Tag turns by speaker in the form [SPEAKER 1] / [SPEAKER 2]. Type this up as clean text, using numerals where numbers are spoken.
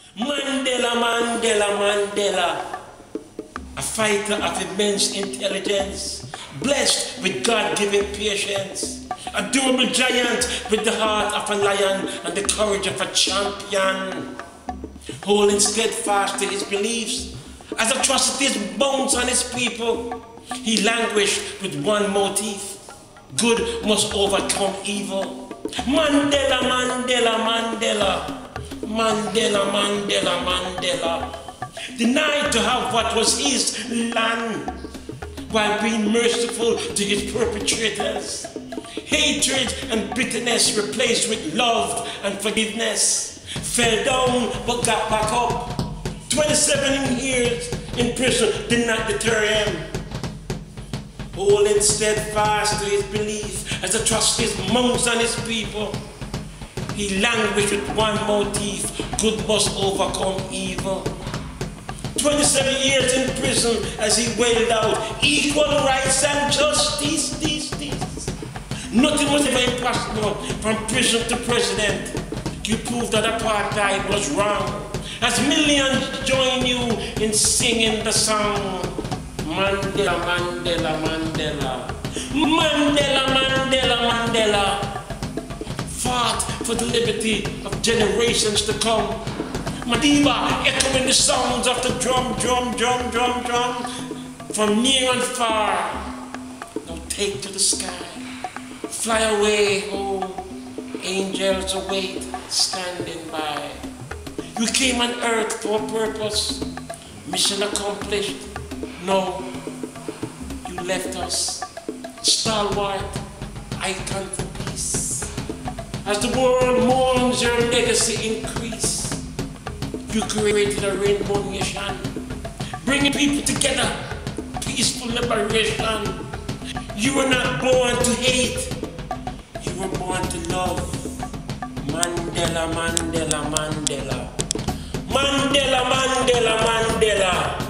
[SPEAKER 1] Mandela, Mandela, Mandela. A fighter of immense intelligence, blessed with God-given patience. A durable giant with the heart of a lion and the courage of a champion. Holding steadfast to his beliefs, as atrocities bounce on his people, he languished with one motif: good must overcome evil. Mandela, Mandela, Mandela. Mandela, Mandela, Mandela. Denied to have what was his land, while being merciful to his perpetrators. Hatred and bitterness replaced with love and forgiveness. Fell down but got back up. 27 years in prison did not deter him. Holding steadfast to his belief as atrocities mounts on his people, he languished with one motif: good must overcome evil. 27 years in prison as he wailed out equal rights and justice. Nothing was ever impossible. From prison to president, you proved that apartheid was wrong, as millions join you in singing the song. Mandela, Mandela, Mandela. Mandela, Mandela, Mandela. Fought for the liberty of generations to come. Madiba echoing the sounds of the drum, drum, drum, drum, drum, from near and far. Now take to the sky, fly away home, angels await, standing by. You came on earth for a purpose, mission accomplished. No, you left us, stalwart, icon for peace. As the world mourns your legacy increase, you created a rainbow nation, bringing people together, peaceful liberation. You were not born to hate, you were born to love. Mandela, Mandela, Mandela. Mandela, Mandela, Mandela.